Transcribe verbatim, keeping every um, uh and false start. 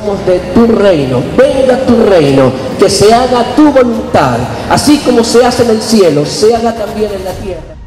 somos de tu reino. Venga tu reino, que se haga tu voluntad, así como se hace en el cielo, se haga también en la tierra.